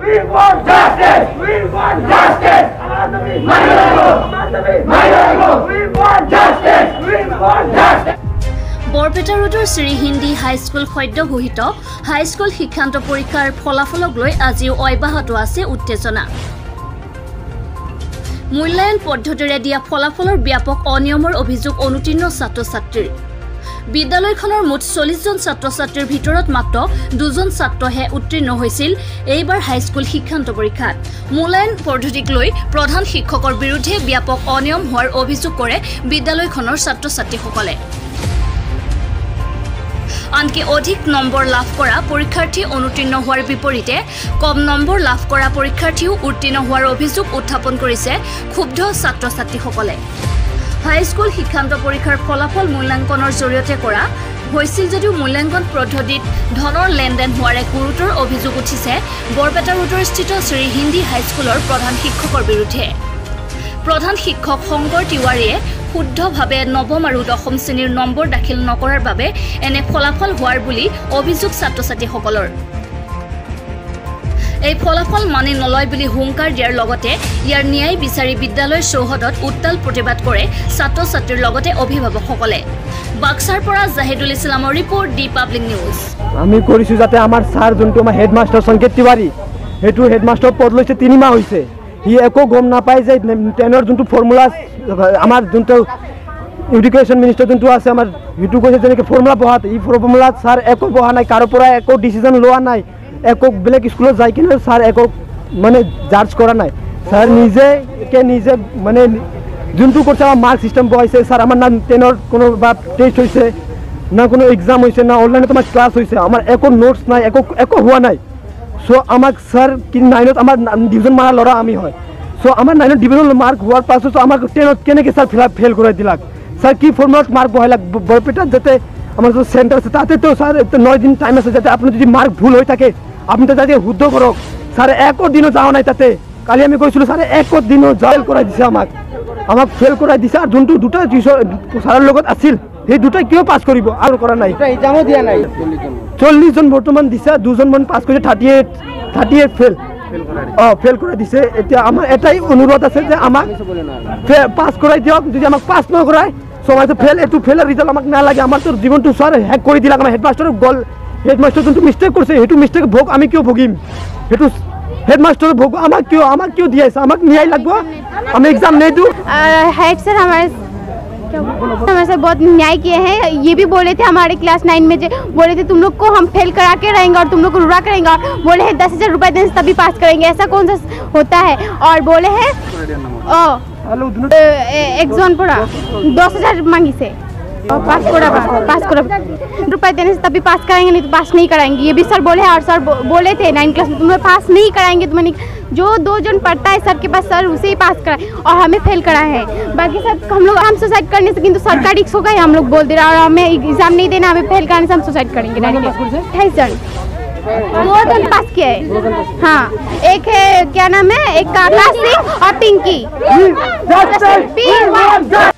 We want justice. We want justice. We want justice. We want justice. Barpeta ৰোডৰ Shri Hindi high school সদ্য ঘোষিত high school শিক্ষান্ত পৰীক্ষাৰ ফলাফলক লৈ আজিও অব্যাহত আছে উত্তেজনা। মূল্যায়ন পদ্ধতিৰে দিয়া ফলাফলৰ ব্যাপক অনিয়মৰ অভিযোগ অনুতীৰ্ণ ছাত্ৰ-ছাত্ৰীৰ। বিদ্যালয়খনৰ মুঠ 40 জন ছাত্ৰ-ছাত্ৰীৰ ভিতৰত মাত্ৰ 2 জন ছাত্ৰহে উত্তীৰ্ণ হৈছিল এইবাৰ হাইস্কুল শিক্ষান্ত পৰীক্ষাত। মূল্যায়ন পদ্ধতিক লৈ প্ৰধান শিক্ষকৰ বিৰুদ্ধে ব্যাপক অনিয়ম হোৱাৰ অভিযোগ কৰে বিদ্যালয়খনৰ ছাত্ৰ-ছাত্ৰীসকলে। আনকি অধিক নম্বৰ লাভ কৰা পৰীক্ষাৰ্থী অনুতীৰ্ণ হোৱাৰ বিপৰীতে কম নম্বৰ লাভ কৰা পৰীক্ষাৰ্থীও উত্তীৰ্ণ হোৱাৰ অভিযোগ উত্থাপন কৰিছে ক্ষুব্ধ ছাত্ৰ-ছাত্ৰীসকলে। হাইস্কুল শিক্ষান্ত পৰীক্ষাৰ ফলাফল মূল্যাংকনৰ জৰিয়তে কৰা হৈছিল যদিও মূল্যাংকন পদ্ধতিত ধনৰ লেনদেন হোৱাৰ এক গুৰুতৰ অভিযোগ উঠিছে বৰপেটা ৰোডৰ স্থিত শ্ৰী হিন্দী হাইস্কুলৰ প্ৰধান শিক্ষকৰ বিৰুদ্ধে। প্ৰধান শিক্ষক শংকৰ তিৱাৰীয়ে শুদ্ধভাৱে নৱম আৰু দশম শ্ৰেণীৰ নম্বৰ দাখিল নকৰাৰ বাবে এনে ফলাফল হোৱাৰ বুলি অভিযোগ ছাত্ৰ-ছাত্ৰীসকলৰ। এই ফলাফল মানি নলয় বুলি হুংকাৰ দিয়াৰ লগতে ইয়াৰ ন্যায় বিচাৰি বিদ্যালয় চৌহদত উত্তাল প্ৰতিবাদ কৰে ছাত্ৰ-ছাত্ৰীৰ লগতে অভিভাৱকসকলে। বাক্সাৰ পৰা জাহিদুল ইছলামৰ ৰিপৰ্ট ডি পাব্লিক নিউজ। আমি কৰিছো যাতে আমাৰ ছাৰ যোনটো আমাৰ হেডমাষ্টাৰ সংকেত তিৱাৰী সেইটো হেডমাষ্টাৰ পদ লৈছে 3 মাহ হৈছে। সি একো গম নাপায় যে 10ৰ যোনটো ফৰ্মুলা আমাৰ যোনটো এডুকেশ্যন মিনিষ্টাৰ যোনটো আছে আমাৰ সেইটো কৈছে যেনেকৈ ফৰ্মুলা বহাত এই ফৰ্মুলাত ছাৰ একো বহা নাই, কাৰো পৰা একো ডিচিজন লোৱা নাই, একো বেলেগ স্কুলত যাই কিনে ছাৰ একো মানে জাজ কৰা নাই। ছাৰ নিজে মানে যোনটো কৰিছে আমাৰ মাৰ্ক চিষ্টেম বহাইছে। ছাৰ আমাৰ না 10ৰ কোনো বা টেষ্ট হৈছে না কোনো এক্সাম হৈছে না অনলাইনত আমাৰ ক্লাছ হৈছে, আমাৰ একো নোটছ নাই, একো হোৱা নাই। চ' আমাক ছাৰ 9ত আমাৰ ডিভিজন মাৰা ল'ৰা আমি হয়। চ' আমাৰ 9ত ডিভিজন মাৰ্ক হোৱাৰ পাছত আমাক 10ত কেনেকৈ ছাৰ ফেল কৰাই দিলাক। ছাৰ কি ফৰ্মুলাত মাৰ্ক বহাইলাক বৰপেটাত যাতে আমাৰ যোনটো চেণ্টাৰ আছে তাতেতো ছাৰ 9 দিন টাইম আছে, যাতে আপুনি যদি মাৰ্ক ভুল হৈ থাকে আপুনি তাতে শুদ্ধ কৰক। ছাৰে একো দিনো যাওঁ নাই তাতে। কালি আমি কৈছিলোঁ ছাৰে একো দিনো জেল কৰাই দিছে, আমাক ফেল কৰাই দিছে। আৰু যোনটো দুটা ছাৰৰ লগত আছিল সেই দুটাই কিয় পাছ কৰিব আৰু কৰা নাই, এক্সামো দিয়া নাই। 40 জন বৰ্তমান দিছে, 2 জন মান পাছ কৰিছে, 38 ফেল কৰাই দিছে। এতিয়া আমাৰ এটাই অনুৰোধ আছে যে আমাক পাছ কৰাই দিয়ক। যদি আমাক পাছ নকৰাই সমাজে এইটো ফেলৰ ৰিজাল্ট আমাক নালাগে। আমাৰতো জীৱনটো ছাৰ হেক কৰি দিলাক। আমাৰ হেডমাষ্টাৰৰ গ'ল, হেডমাষ্টাৰ যোনটো মিষ্টেক কৰিছে সেইটো মিষ্টেক ভোগ আমি কিয় ভুগিম? সেইটো হেডমাষ্টাৰৰ ভোগ আমাক কিয় দি আছে? আমাক ন্যায় লাগব। আমি एग्जाम नहीं दूं। हेड सर हमारे साथ बहुत न्याय किए हैं। ये भी बोले थे हमारे क्लास 9 में बोले थे तुम लोग को हम फेल करा के रहेंगे और तुम लोग को रुरा करेंगे, और बोले हैं 10,000 रुपये देने से तभी पास करेंगे। ऐसा कौन सा होता है? और बोले हैं एग्जाम पूरा 10,000 मांगी से पास रुपए देने से तभी पास कराएंगे, नहीं तो पास नहीं कराएंगे। ये भी सर बोले हैं। और सर बोले थे 9 क्लास में तुम्हें पास नहीं कराएंगे, तुम्हें जो 2 जन पढ़ता है सर के पास सर उसे ही पास कराए, और हमें फेल कराए हैं। बाकी सब हम सुसाइड करने से किंतु सरकार रिक्स होगा हम लोग बोल दे रहे हैं, और हमें एग्जाम नहीं देना, हमें फेल कराने से हम सुसाइड करेंगे। 28 जन 2 जन पास किए हैं। हाँ, एक है क्या नाम है, एक का आकाश सिंह और पिंकी।